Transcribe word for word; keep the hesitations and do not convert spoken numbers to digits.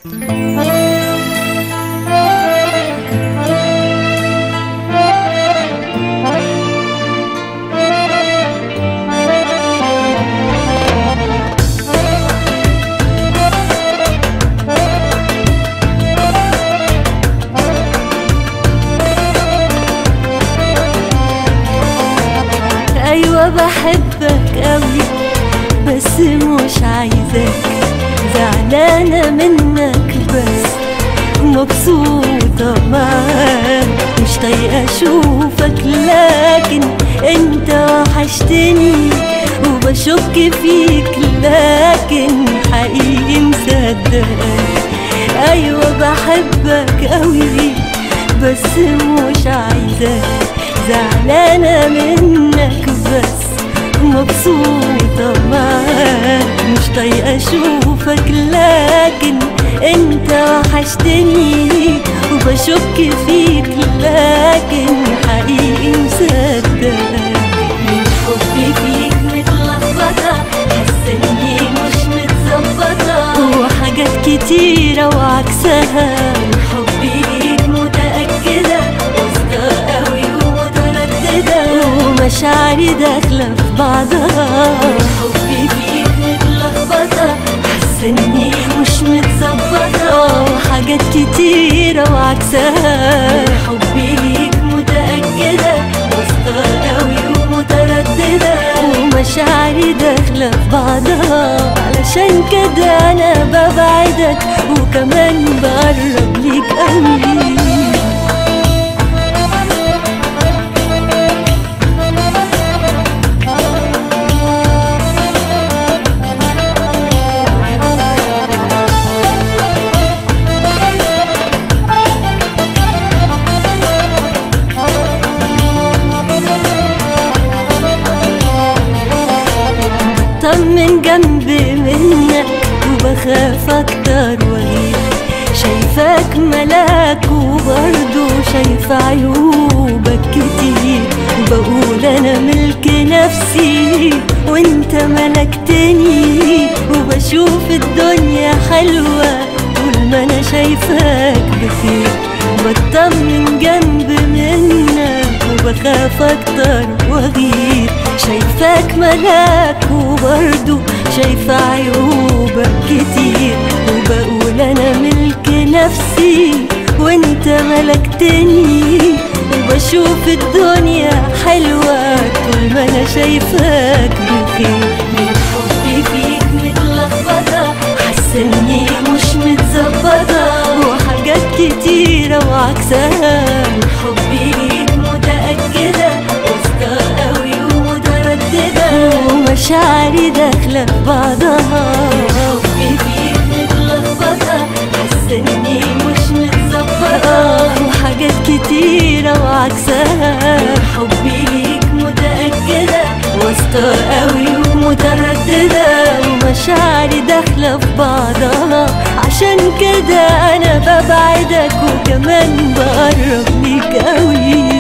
أيوة بحبك قوي بس مش عايزاك، زعلانة منك بس مبسوطة معاك، مش طايقة أشوفك لكن أنت وحشتني وبشك فيك لكن حقيقي مصدقك. أيوة بحبك قوي بس مش عايزاك، زعلانة منك بس مبسوطة معاك، مش طايقة أشوفك لكن أنت وحشتني وبشك فيك لكن حقيقي مصدقك. من حبي فيك متلخبطة، حاسة إني مش متظبطة وحاجات كتيرة وعكسها. من حبي ليك متأكدة واثقة قوي ومشاعري داخلة في بعضها. حبي فيك متلخبطة، حاسة إني مش متظبطة وحاجات كتيرة وعكسها. حبي ليك متأكدة واثقة قوي ومترددة ومشاعري داخلة في بعضها. علشان كده أنا ببعدك وكمان بقرب ليك قوي. من جنبي منك وبخاف اكتر واغير، شايفاك ملاك وبرضه شايفة عيوبك كتير، بقول انا ملك نفسي وانت ملكتني، وبشوف الدنيا حلوة طول ما انا شايفاك بخير. بطمن جنبي منك وبخاف اكتر واغير، شايفاك ملاك وبرضه شايفة عيوبك كتير، وبقول أنا ملك نفسي وانت ملكتني، وبشوف الدنيا حلوة طول ما أنا شايفاك بخير. من حبي فيك متلخبطة، حاسة إني مش متظبطة وحاجات كتيرة وعكسها. من حبي ليك متأكدة واثقة قوي ومشاعري داخلة في بعضها. حبي فيك متلخبطة، حاسة إني مش متظبطة وحاجات كتيرة وعكسها. حبي ليك متأكدة واثقة قوي ومترددة ومشاعري داخلة في بعضها. عشان كده أنا ببعدك وكمان بقرب ليك قوي.